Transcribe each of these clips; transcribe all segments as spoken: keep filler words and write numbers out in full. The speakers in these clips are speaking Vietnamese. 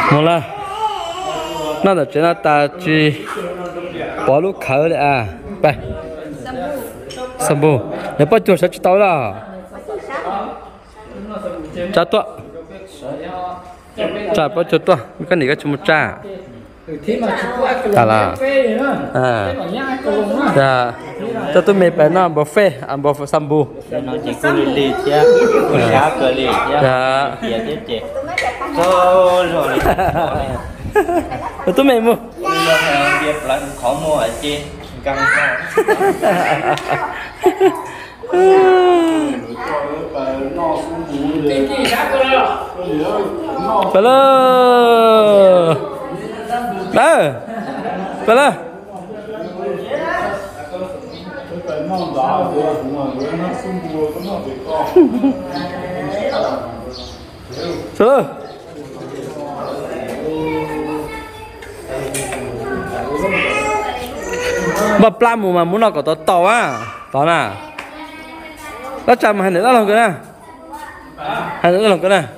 một là nó là chuyện là ta chỉ bỏ lúc khởi đấy à vậy sâm bù nếu bắt chuột sẽ chỉ tao là cha tua cha bắt chuột tua cái này cái chúng cha ta là à dạ cho tôi mấy bé nó buffet ăn buffet sâm bù nó chỉ có lì chứ giá cờ lì chứ dạ tiền chứ chị rồi rồi tôi mấy mua việc lại khó mua ở trên căng phải lo đó phải lo Sơ mà plan mù mà muốn nó có tao tao á tao nè nó chạm hành nữa lòng cái nè hành nữa lòng cái nè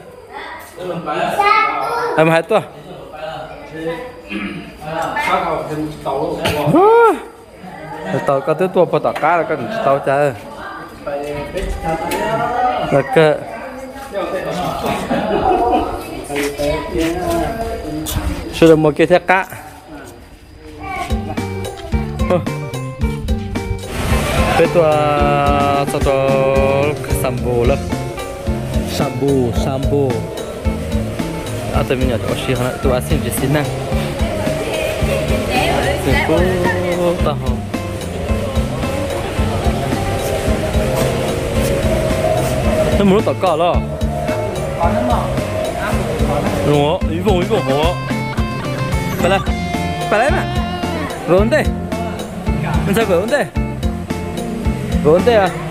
em hai tua tao có tới tua bao tao cá là cái tao chơi là cái sudah mau kita kak itu satu sambo lah sambo sambo atau minyak oshi hana itu asin di sini itu tahu nó muốn tao cả lo ủa ý vùng ý vùng ủa phải là phải đấy mà vấn đề mình sao vấn đề vấn đề à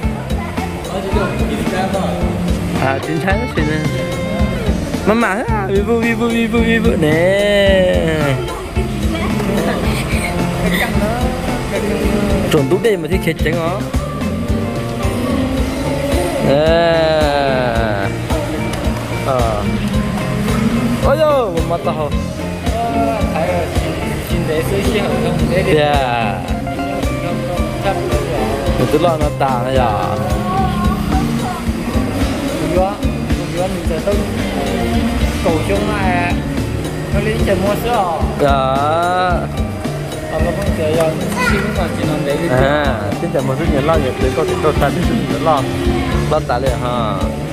à chính xác đó nè mà mà ý vùng ý vùng ý vùng ý vùng nè trộn đúng đây mà thích chết trắng ó à ờ ôi yo một mặt tao dạ một thứ lo nó tàng này à cầu chung này nó lấy tiền mua sữa dạ nó không chơi rồi xin còn chỉ làm đấy à xin chào một rất nhiều lo nhiều tới câu chuyện câu chuyện rất lo lo tả liền ha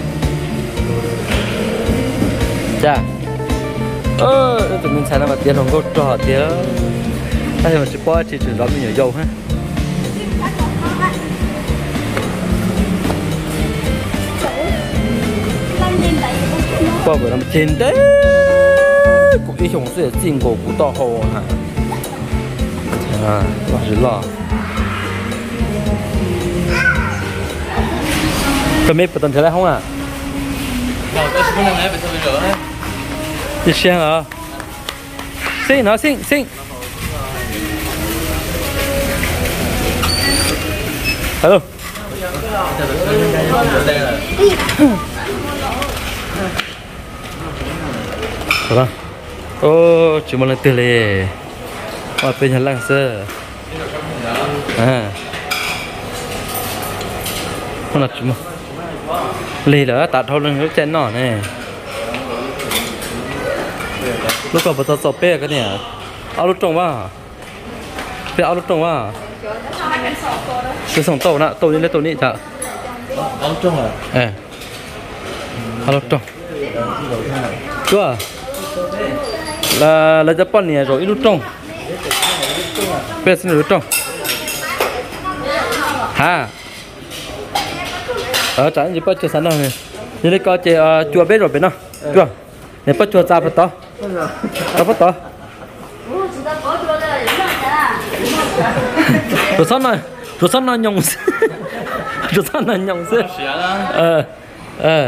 dạ ơ tụi mình xài nó mà tiền không có trò tiền hay là chỉ bỏ chỉ chỉ đó mình nhiều dầu ha qua bữa làm trên đấy cũng đi熊市进过古道后哈啊老是了có mấy bữa tuần trở lại không à rồi cái số này phải sao nữa đi xem hả xin nó xin xin hello được không ô chỉ một lần từ lề ở bên nhà làng sơ à không là chỉ một lì đóตัด thâu lưng lúc trên nọ này lúc còn bắt đầu sọp bê cái này ao lúc trồng vào bê ao lúc trồng vào cái sòng tàu nè tàu đi lên tàu đi chợ ao lúc trồng à à ao lúc trồng chưa là là Japan này rồi lúc trồng bê xin lúc trồng ha ở chẳng gì bắt chua sẵn rồi như đây có chơi chua bếp rồi bên nó chua này bắt chua ra bắt to ra bắt to rồi xong rồi rồi xong rồi nhung rồi xong rồi nhung xưa ờ ờ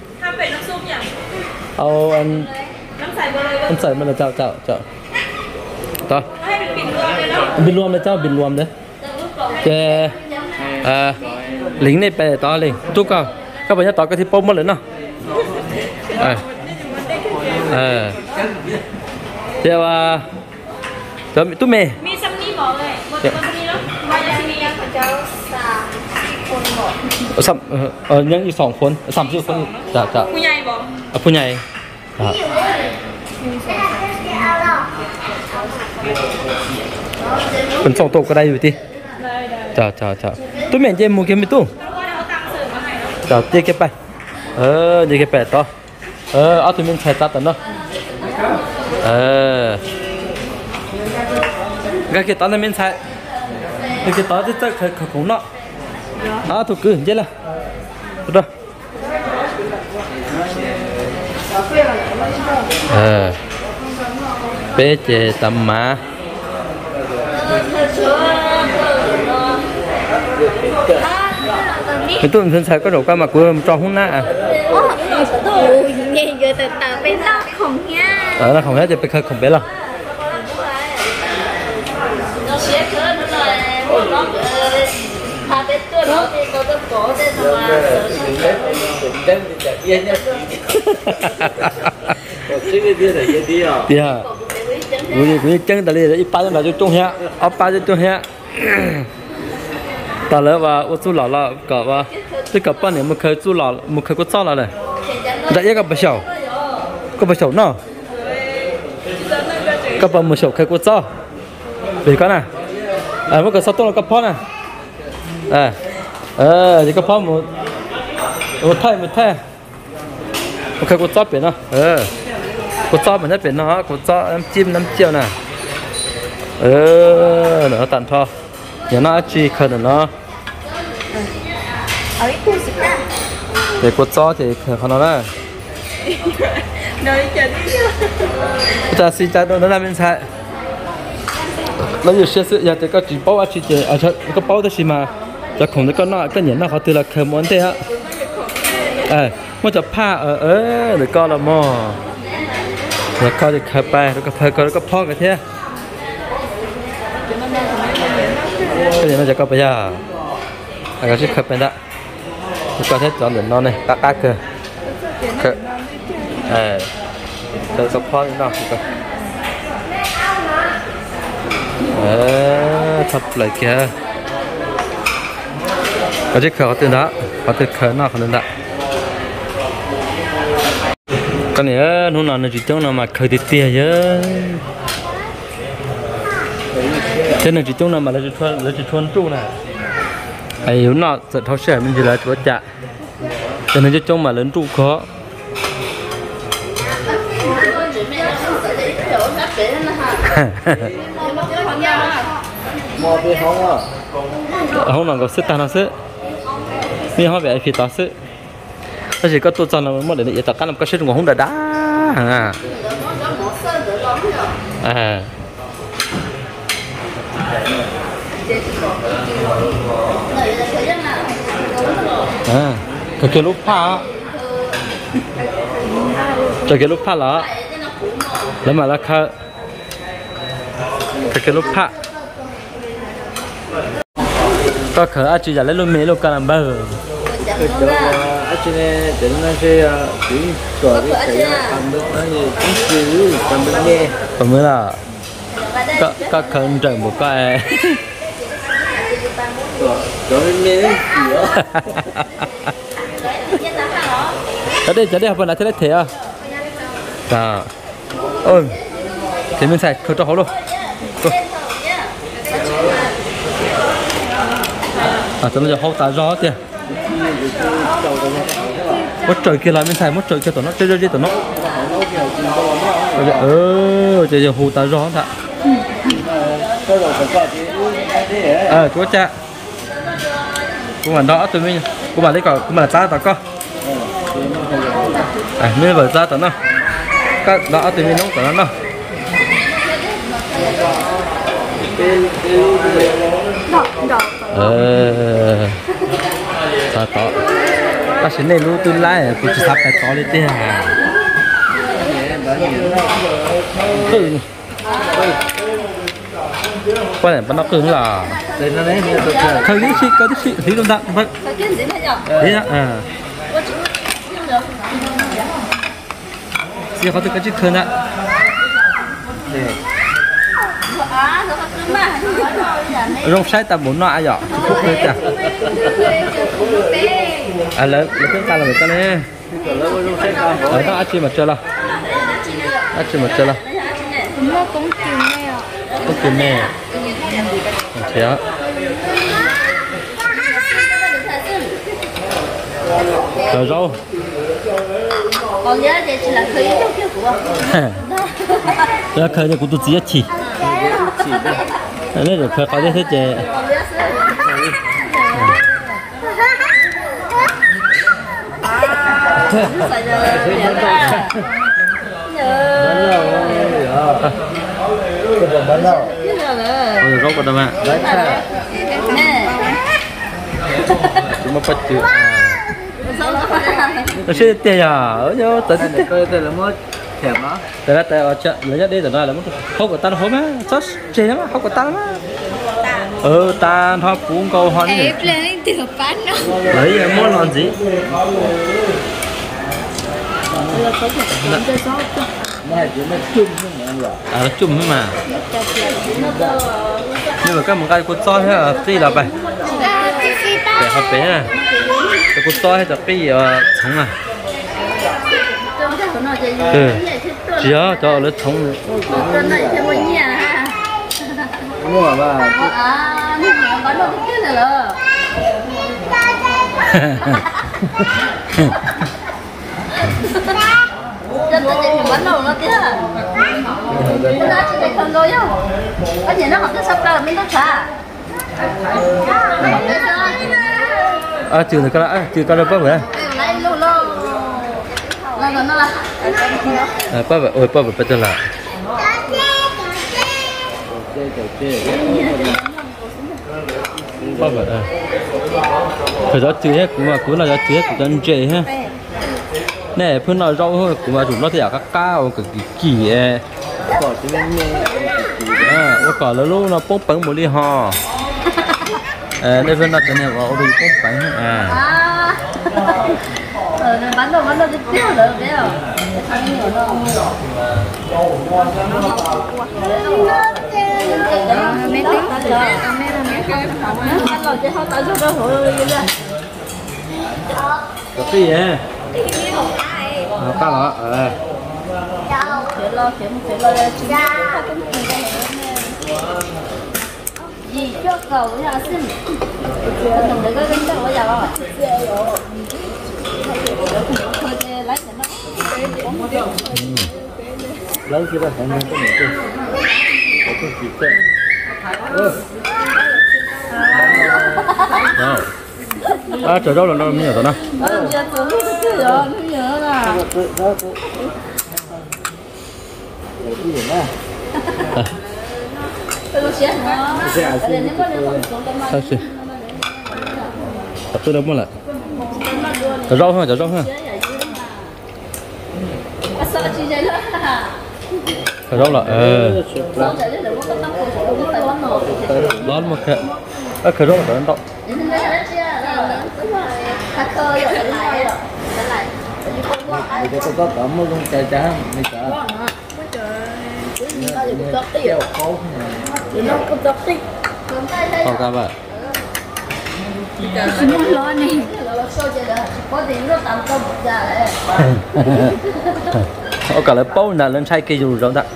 ô anh anhใส่มันเลยเจ้าเจ้าเจ้าต่อบินรวมเลยเจ้าบินรวมเลยแกเอ่อลิงก์นี่ไปต่อลิงทุกคนก็ไปจะต่อกันที่ปุ่มหมดเลยเนาะเออเออเดี๋ยวว่าจะมีตุ้มเมย์มีซัมนี่บอกเลยหมดหมดซัมนี่แล้ววายาซินีพระเจ้าสามสี่คนบอกสามเออเออยังอีกสองคนสามสี่คนจะจะผู้ใหญ่บอกอ่ะผู้ใหญ่ครับเป็นสองตัวก็ได้อยู่ที่ได้ได้จ้าจ้าจ้าตุ้มเมย์เจมูเก็บไม่ตุ้มแล้วว่าเอาตังค์เสริมมาให้แล้วจ้าเจ๊เก็บไปเออเจ๊เก็บไปต่อเออเอาตุ้มเมย์ใช้ตัดต่อเนาะเออcái cái tao là mình xài cái cái tao thì chắc khởi khởi cũng nọ à thuộc cứ vậy là rồi ờ bé chè tầm má cái tụi mình xài có đồ cá mà của cho không nã à ồ nhìn người từ từ bên đó không nha ở là không hết thì phải khởi không biết đâu đi à vui vui chân ta đi ít ba là cho chung hả ấp ba cho chung hả ta lỡ và ô chú lọ lọ cả và cái cả ba này một khơi chú lọ một khơi có sao là này đã cái bắp sầu cái bắp sầu nó cái bắp một sầu khơi có sao vì cái này à một cái sao tôi là cái phó này à ờ thì cái phó một một thay một thay một khơi có sao biển nó ờ có sao mình thấy biển nó có sao em chim nấm chiêu nè ờ nó tàn thọ nhà nó chỉ khơi nó ở cái khu xịt ra để có sao thì khơi nó đó nơi chân ta xin cha nó làm bên sai nó nhiều xe sự giờ thì có chỉ bao chỉ chỉ ở cái bao đó xí màจะคงจะก็น่าก็เนี่ยน่าเขาตีละเคยม้วนเตะฮะเออมันจะผ้าเออเออหรือก็ละหม้อแล้วก็จะเคยไปแล้วก็เพลก็แล้วก็พ่อกันเท่ก็เดี๋ยวมันจะก็ไปย่าแล้วก็จะเคยไปละแล้วก็เท่จอดเหลือนอนเลยตักตักเคยเคยเออเจอกับพ่อนี่เนาะก็เออทับเลยแกก็จะเขาตื่นละเขาตื่นเขาหน้าเขาตื่นละก็เนี่ยนู่นน่ะในจุดตรงนั้นมาเคยติดเตี้ยเยอะเช่นในจุดตรงนั้นมาเราจะชวนเราจะชวนจู้น่ะไอ้หุ่นน่ะจะเท่าเชื่อมันจะเลยตัวจะแต่ในจุดตรงมาเล่นจู้เขาห้องนอนกับซื้อตาหนังซื้อมีห้องแบบไอพีต่อซื้อถ้าสิก็ตัวจอนเราเมื่อเดี๋ยวนี้ต่อกันเราก็ซื้อของห้องดาด้าอ่าอ่าอ่าก็เกี่ยวลูกผ้าจะเกี่ยวลูกผ้าเหรอแล้วมาแล้วค่ะก็เกี่ยวลูกผ้าก็คืออาจจะเล่นลูกเมลูกกันบ้าง cái chỗ ở trên này đến nó sẽ chỉ gọi cái cái làm được nó như chính sử làm được nghe còn mới là các các con trời một cái chỗ bên nghe gì đó ở đây ở đây học phần là thế đấy thế à à ôi thì mình xài khởi cho họ luôn à cho nó cho hậu ta gió kìa mất trời kia là mình xài mất trời kia tụi nó chơi chơi tụi nó ừ chơi chơi hù ta gió thật ờ chú cha cô bạn đó tụi mình cô bạn lấy cỏ cô bạn ta tao có à mình vừa ra tụi nó các đó tụi mình nấu tụi nó nó ờ sao to ta sẽ nên lưu tương lai cũng chỉ sắp phải to lên thế à quan điểm bắt nó cứng là đây nó lấy như tôi thời đi chị có đi chị đúng không vậy đấy à chị có thể có chiếc khơi ạ này rong sai ta muốn nọ vậy phúc đấy chả à lớn lớn tiếng ta là người ta nè ở đó ăn chi mà chơi là ăn chi mà chơi là nó cũng tìm nè cũng tìm nè thế rồi rau còn nhớ thì chỉ là khơi đâu kia của rồi khơi thì cũng tụt chỉ chỉ nên rồi khơi có thế chứ bán đâu rồi rau vào đâu mà chúng mà bắt chữ nó sẽ tiền à ở nhau tới tới cái cái là mất thèm đó tới tới ở chợ lấy nhất đi tới nói là mất không có tan hốp á sốt chế lắm không có tan lắm ừ tan hoa cuốn câu hoa này lên từ bán nó lấy mua làm gì này chỉ nó chung thôi mà à nó chung thôi mà nhưng mà các một cái cuốn soi hay là gì là vậy để học bé này cái cuốn soi hay là cái gì sống à ừ chỉ có cho nó sống mua mà bà à nhưng mà bán đồ cái này là cho tôi chỉ bán đồ nó kia cái đó chỉ để không thôi nhá cái gì nó học cái sắp ra mình nó xả à trừ này cái đã trừ cái đó bao vậy lấy lô lô là nó là à bao vậy ôi bao vậy bây giờ là chơi chơi bao vậy à thời đó trừ hết cũng mà cũng là do trừ hết của dân trẻ ha nè phương nào rau thôi cũng mà chúng nó thì ở các cao cực kỳ kỳ e bỏ cái bên à ô cỏ lớn luôn nó bốc bánh một ly hò à đây phương nào cái này vào đi bốc bánh à ờ bán đồ bán đồ cái tiêu được đấy à mấy tiếng mấy ăn rồi chứ không tại sao đâu hội vậy nè có gì à nó cao đó à chuyện lo chuyện chuyện lo gì cho cầu với học sinh đừng để cái bánh đâu giờ rồi lấy cái đó phải nên có một cái có cái gì thế đâu à trời đâu là đâu nhiều rồi nè đó đó cái gì nè sao xí tôi đâu muốn lại trời rau thôi trời rau thôi trời rau là ờ đón một cái à trời rau là trời rau người ta có cẩm một con trái trắng này cả không các bạn muốn lo này có tiền nó tạm công ra đấy ở cả là bao là lên sai cây dù rồi đó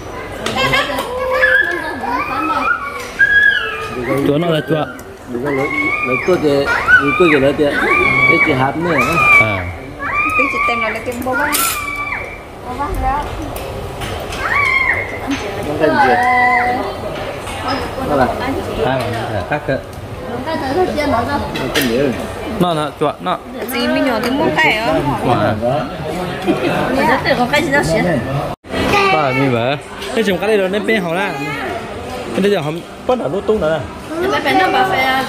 chúa nó là chúa đừng có lấy lấy tôi thì lấy tôi thì lấy tiền lấy tiền hạt nữa à tiếng chị tem là cái bố bác bố bác đó nó cái gì nó là à khác cái cái thứ kia nó ra cái gì nó là chúa nó gì mình nhỏ cái muốn cày á quả nó tự có cái gì đó xịn ba như vậy cái chừng cái này rồi nên bên họ ra cái bây giờ họ bắt đầu lút tung nữa cái bên nó bảo phải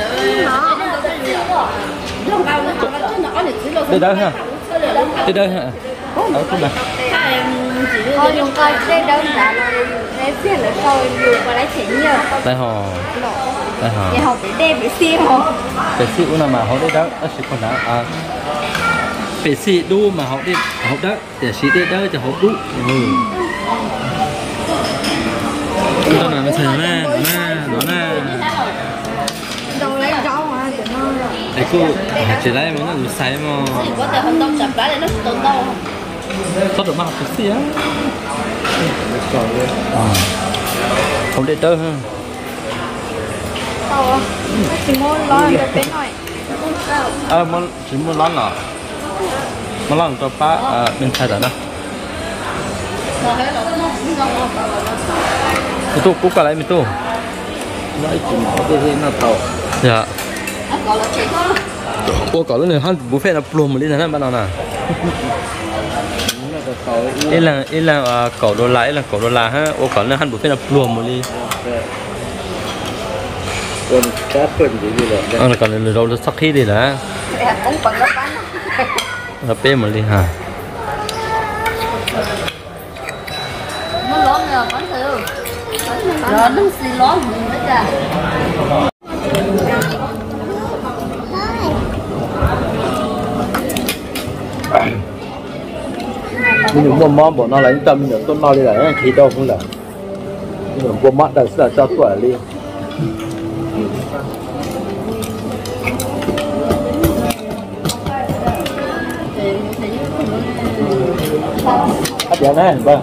đây đây ha đây đây ha ở khu này thôi dùng coi cái đơn giản là cái phiền là thôi dùng qua lấy錢nhiều đây họ đây họ thì học để đem để xem không để xị u nào mà họ đi đó nó sẽ còn đó à để xị đu mà họ đi họ đó để xị đi đó cho họ đu ừ mình xài nó nè, nó nè, nó nè. Đâu lấy rau mà chị nó. Để cô chỉ lấy mà nó được xài mà. Có thể không đông chập lá để nó tồn đâu. Có được mà học chút xíu. Không để tơ ha. Đâu chỉ muốn lo được bên này. Ờ, muốn chỉ muốn lon à? Muốn lon cho ba bên xài đó nè. Mình tu cúc cả lại mình tu. Nói chuyện có cái gì nó thầu. Dạ. Ủa cậu này hắn buffet là plum mà đi này bạn nào nè. Ý là ý là cậu đô la ý là cậu đô la ha. Ủa cậu này hắn buffet là plum mà đi. Còn cá phần gì gì rồi. Ờ là cậu này rồi sắc khí đi là. Cũng còn nó bán. Là bé mà đi ha. Nó lớn rồi bán thử. Rồi nó xì lớn nữa kìa. Mình dùng bom mắm bỏ nó lấy tâm mình tôn nó đi lại khí đâu cũng là. Mình dùng bom mắm là sẽ cho tuổi đi. Hấp dẫn đấy, vâng.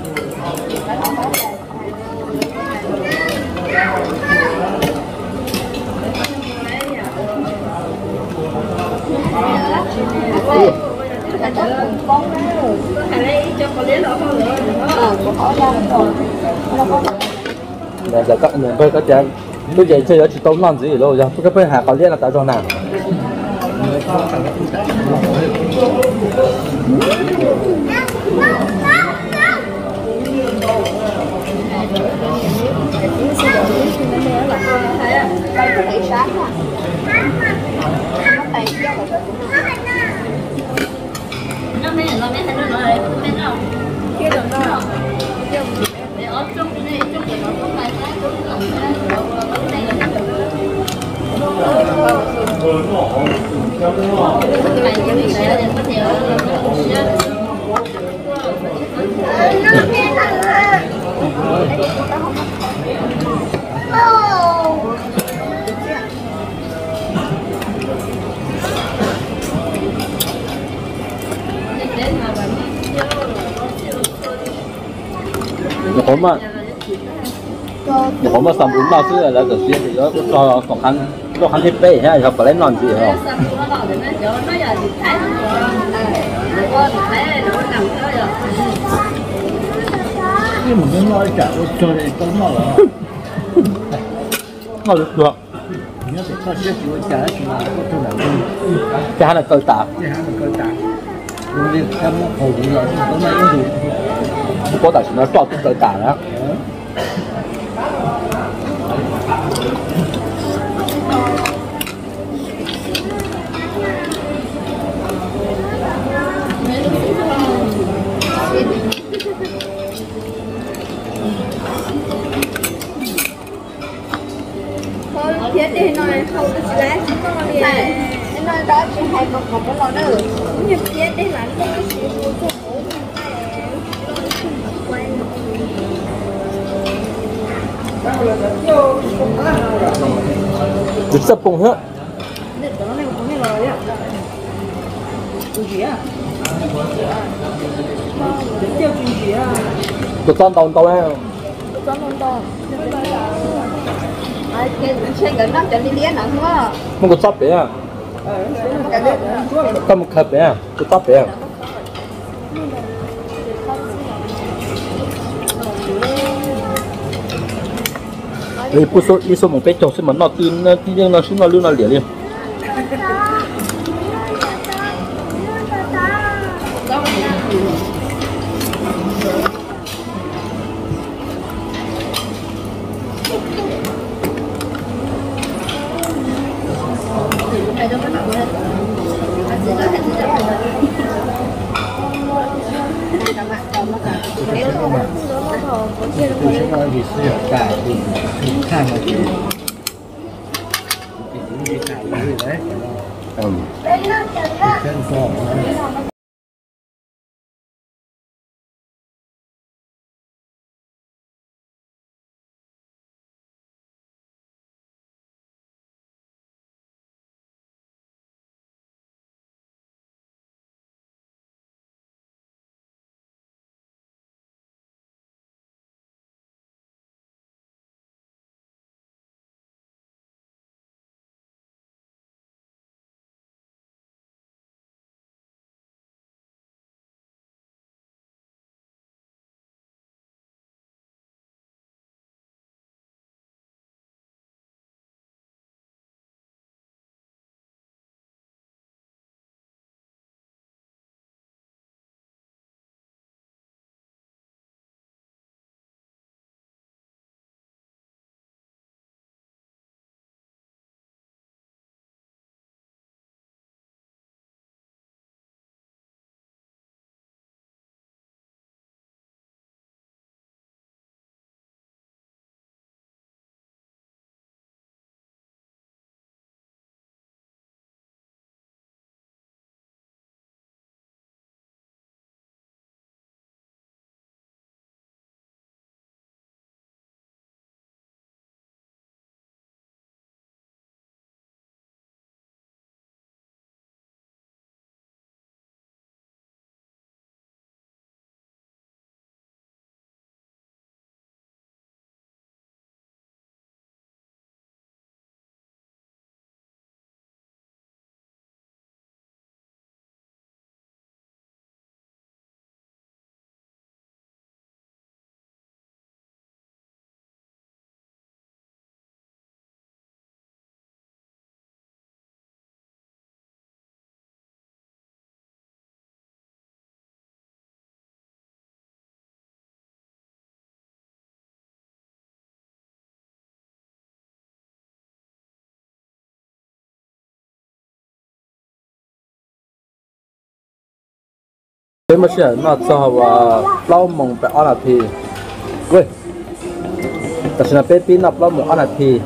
Là giờ các người bây các cháu bây giờ chơi chỉ tốn làm gì đâu rồi cái bây hà có liên là tại do nào nó mấy nó mấy nó nói đấy mấy nó kia đừng đâu để ở trong cái này trong cái nó có vài cái cũng là cái này là cái này cái này sẽ là có nhiều có mà có mà sắm uống bao xưa là cái xuyên thì nó cho có khăn nó khăn thiết bể hay là có lấy non gì không nhưng mà cái nói chả cho này có nó là ngon được được nhớ phải cho chiếc chuối chả là cho là chả là cơ tạp chả là cơ tạp nhưng em nó hồi gì rồi có mấy cái gì có tại nó cho cái cơ tạp đó phía đây nói không có lá chỉ có đi này nói đó chỉ hai một một cái lò nữa nhưng phía đây là cái gì cũng được sắp cùng hết được đó này cũng nghe lời ạ cái gì à được tiêu cái gì à được con tàu tàu hay không được con tàu tàu ai cái xe gần đó cho đi liên nữa không có không có sắp đấy à có một khập đấy à có sắp đấy à đi bút số đi số một cái chồng xem mà nó tin tin nó xin nó lưu nó liền liền 不是说你是改你你看了你你改一个人， 嗯真说。 thế mà sẽ nó cho vào lau mông phải ăn là thì uiแต่ฉันเป็นปีนับเล่าหมองอันนาที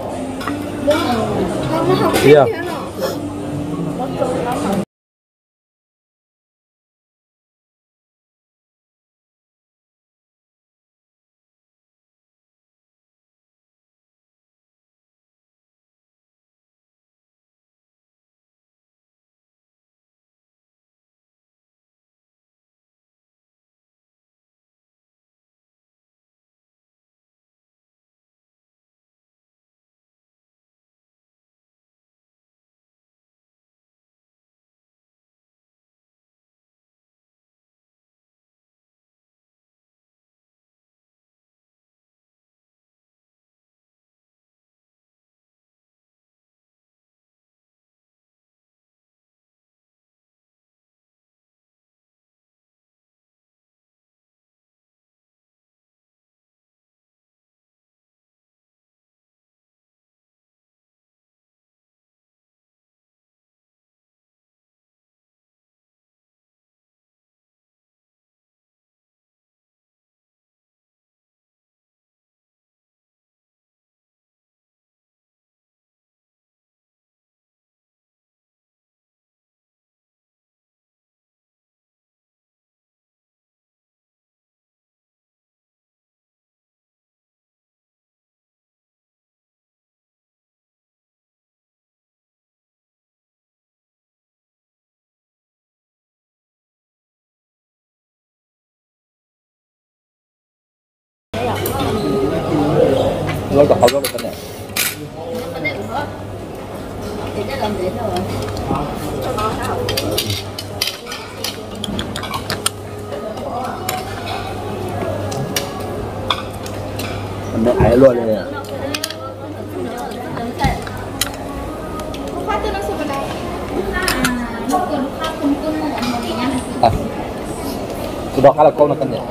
เดียวnó có hậu đó cái này mình ai luôn đây nè à cái đó khá là câu nó cân nhắc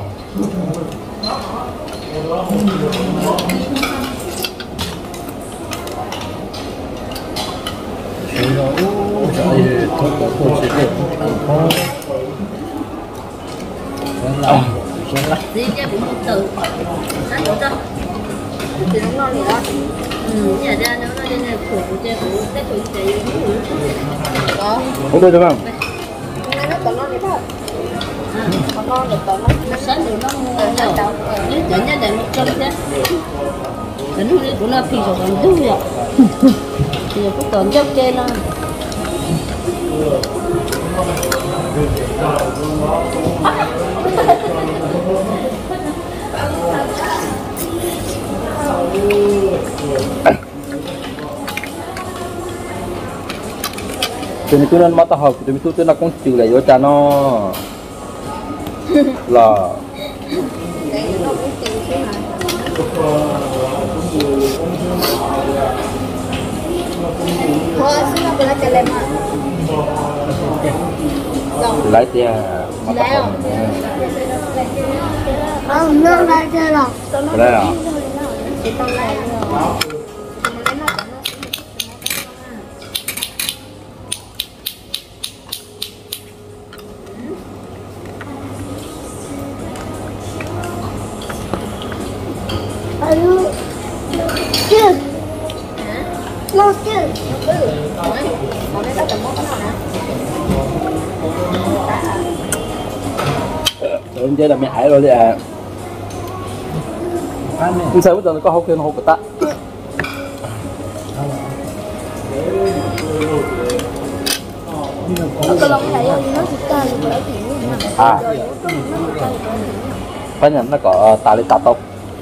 đi cái bụng một từ sáng được chưa thì nó ngon gì đó ừ nhà ra nó nó lên khổ của chơi của cái tuổi chị đó không được không nay nó còn ngon gì không còn ngon được còn nó sáng được nó ngon rồi nếu chở nhà để một cân thế cái nó của nó phi rồi còn đu rồi thì cũng còn cho chơi nó cho nên tôi nên mất học thì tôi tôi là con chịu lại cho cha nó là thôi xin lỗi là chạy lên mà lấy tiền lấy không không nó lấy chơi rồi lấy à Ayo, chưa, lo chưa, còn đây có tầm mốt cái nào nè, em chơi là mẹ hải rồi thì à, nhưng sao bây giờ nó có hậu kia nó hậu ta, cái lồng này nó chỉ ta là bởi vì à, phải nhận nó có ta lên ta tông.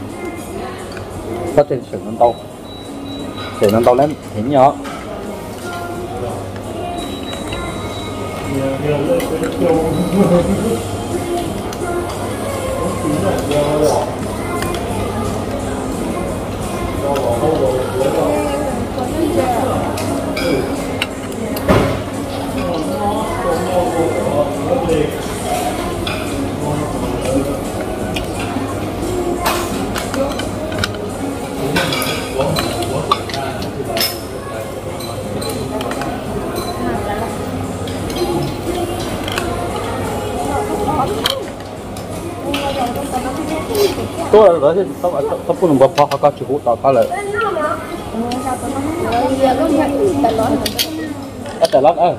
Có trên sườn nó to sườn nó to lên hiển nhỏ tôi là đấy tao tao phụ nữ bỏ họ có chịu hút tao tao lại cái tài lót ơi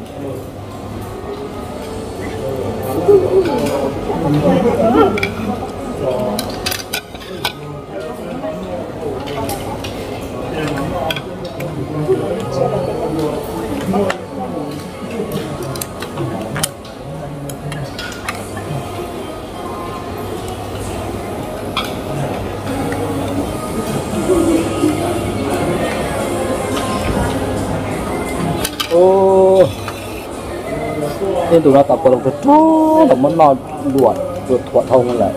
ô nên tụi nó tập vào được cho là món ngon luộc được thuận thông lại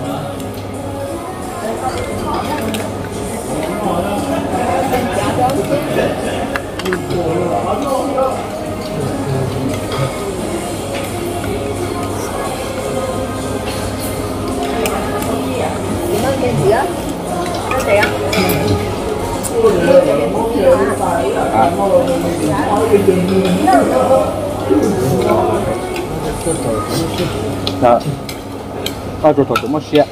đó tao cho thổi chúng nó xe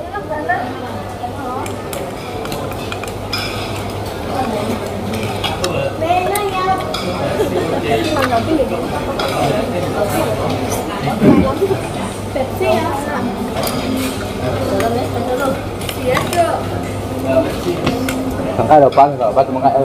thằng ai đầu bán rồi bán tụi nó ngại rồi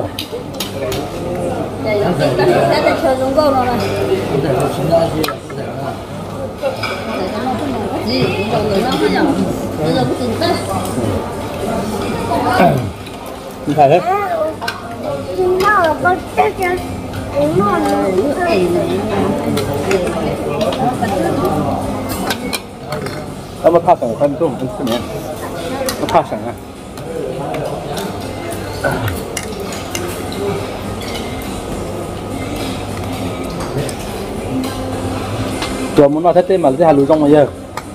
như thế đấy nó mà pha sẵn con tôm con tôm nhé nó pha sẵn à rồi muốn nói thế tên mà lấy hai lúa rong mà giờ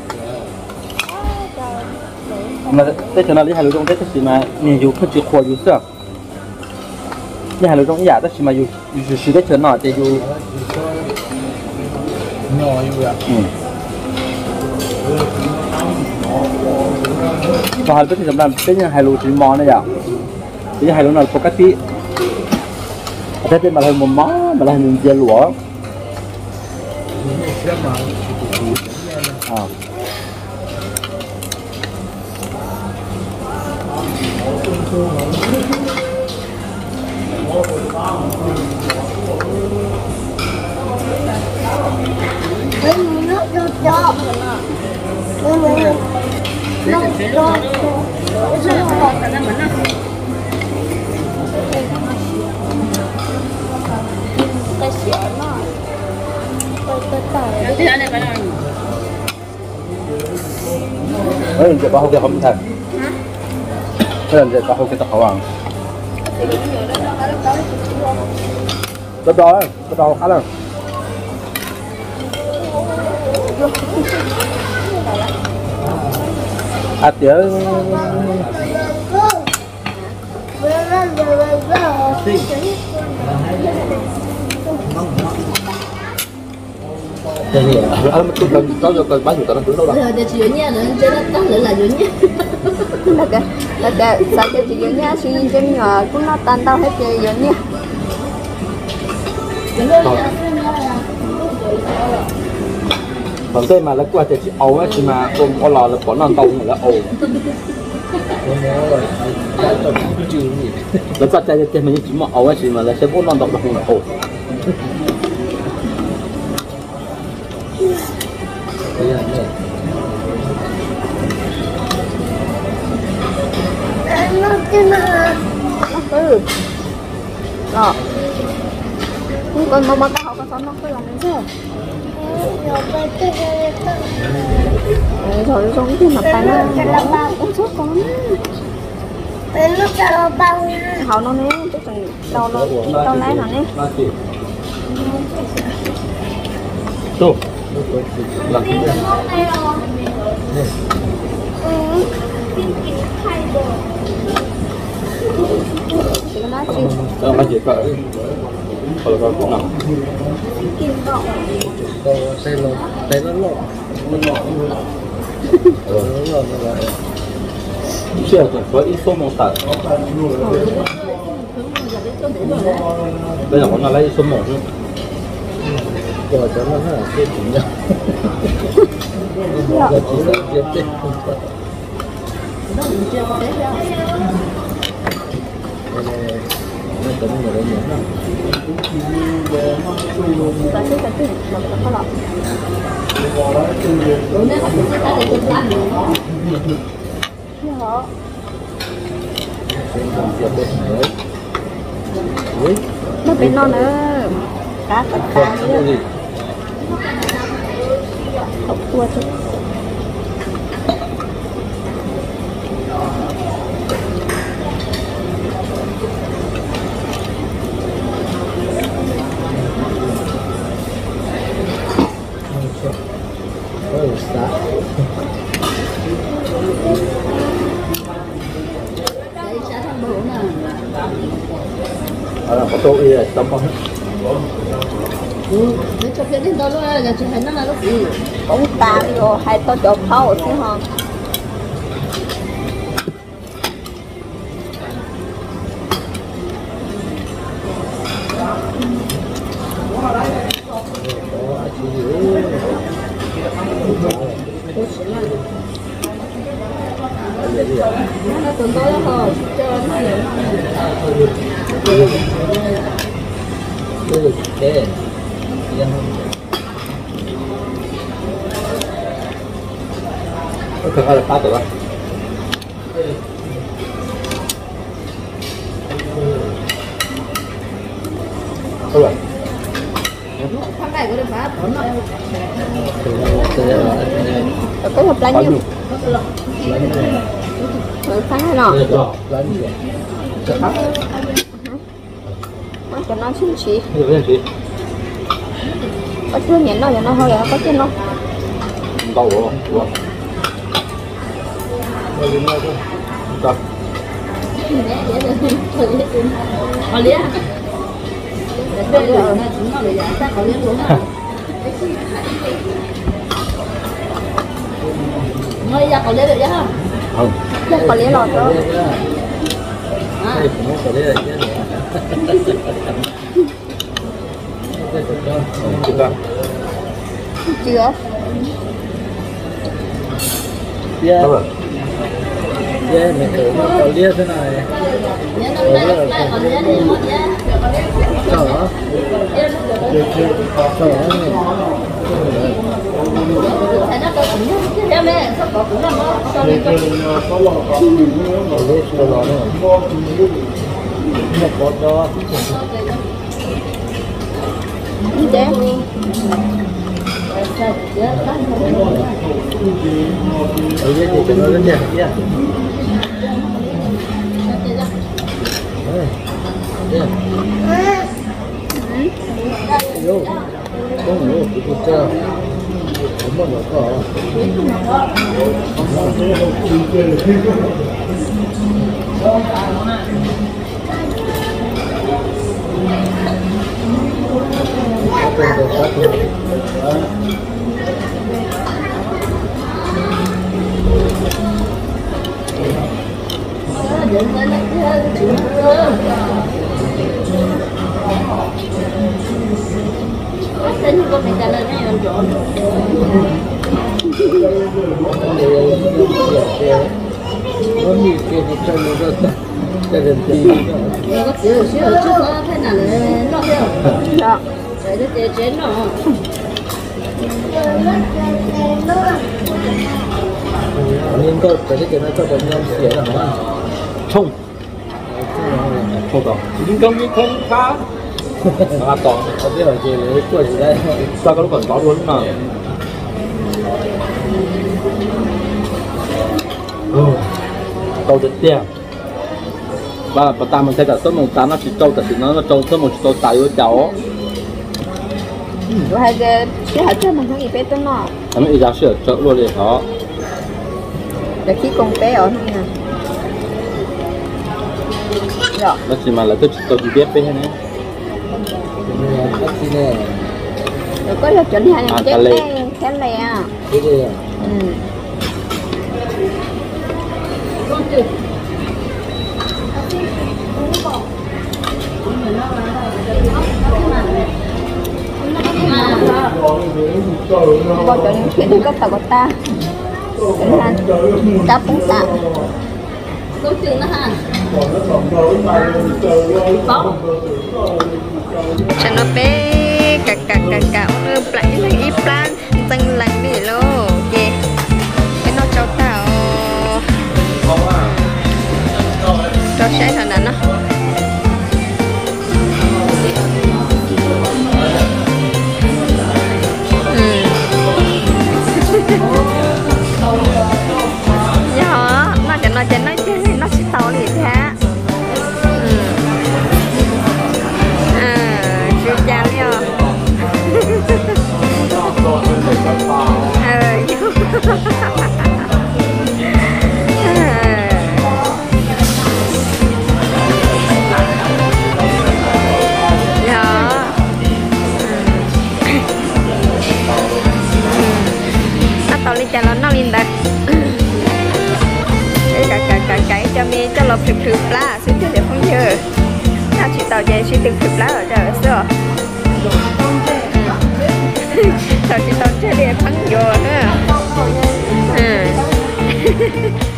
mà thế cho nó lấy hai lúa rong thế thì mà nhiều dù không chịu khổ dù sao lấy hai lúa rong giả thế thì mà dù dù chỉ để cho nó thì dù nhỏ như vậy và hai cái thì làm cái như hai lúa chỉ mò này vậy cái hai lúa nào có cái tí thế tên mà là một món mà là mình dê lúa à mấy lần chơi bao nhiêu không thành mấy lần chơi bao nhiêu cái tao không ăn bắt đầu đấy bắt đầu khá là à tiếng cái gì à? Ăn một chút lần có được cần bán nhiều tao nó đâu đâu. Rồi để chuyện nha, nó chơi nó tao lại là chuyện nha. Là cái là cái sao chơi chuyện nha, suy nghĩ chơi nhỏ cũng nó tan tao hết chơi chuyện nha. Còn cái mà là qua chơi chỉ ấu á, chỉ mà con có lò là bỏ non tông là ấu. Nó qua chơi chơi mình chỉ mà ấu á, chỉ mà là sẽ bỏ non tông là không là ấu. Ừ. Rồi. Con mama tao học con nó cứ làm thế. Rồi nó giống cái mặt tay nó uống sốt con. Bên lúc cho bao nha. Họ nó nè, cái phần đầu nó đầu lái nó nè. Tô. Làm cái gì? Đó là gì cỡ Thôi rồi cũng nằm tay nó tay nó lộn nó lộn nó lộn như vậy 是啊，所以一说梦打，那我拿来一说梦是， 我咱们那是怎么样？我其实也对。那咱们的人也那。 Và cái cái tiền là nó có lọc. Nếu mà chúng ta thì chúng ta nó bên nó nữa cá tất cả nữa học cua thôi. à có tôi là tấm không Nếu cho cái đến đó là chỉ phải nó là lúc gì cũng tạm rồi hay tôi cho phao chứ không nó tuần tối thôi cho nó thế có thể là ba tuổi không rồi tháng này có được phá thốn rồi từ có một lá nhiêu rồi phá hay nào cho nó xinh xí có chưa nhện nó cho nó hơi có chứ nó đau rồi có lía bây giờ chúng nó để giá ta có lía xuống mới ra có lía được chứ không chắc có lía lọt đó không có đấy là chúng ta chưa yeah đúng rồi yeah mình thử nó có lia thế này còn lía thì mất giá sao hả sao hả thấy nó có cũng chứ em mẹ sao có cũng là nó sao đi có lia sao nó nó có đó để ở đây thì nó lên đẹp nhá vô không vô thì tôi cho không bao giờ có tính con này trả lời nó làm trộn nó bị cái cái chân nó rất cái đền tí nó có chữ chữ chữ có thế nào là nó theo đó để nó chế chế nó nên có cái cái nó cho bọn nhau xỉa là hả 冲冲到已經咁空卡阿當我biết hỏi gì lấy tuổi gì đây sao có lúc còn có luôn mà trâu thịt tiền và bà ta mình thấy cả sớm một tá nó chỉ trâu thịt nó nó trâu sớm một trâu tái với cháu rồi hay cái cái hạt cho mình không bị tên nó anh ấy giáo sư trợ luôn để đó để khi con bé ở này nè rồi nó chỉ mà là cái trâu bị biết bên này bác sĩ này rồi có là chuẩn hay là cái cái cái này à cái gì à ừ Bao giờ những chuyện được cấp tàu của ta cái hàng cáp cũng tạ đối tượng nó hàng bóng cho nó bé cả cả cả cả nó lại là ít plan tăng lạnh đi lô ok cái nó cho tao cho sẽ thằngนั้นnó nhỏ nó chẳng nói chẳng nói chứ nó sẽ to liền thế à chưa chào nhau ờ tao lên cho nó nó lên đây cái cả cả cả cái cho mi cho lọc thực thực lá xíu chứ để không nhớ ta chỉ tao về chỉ thực thực lá ở đây rồi tao chỉ tao chơi để phăng vô nữa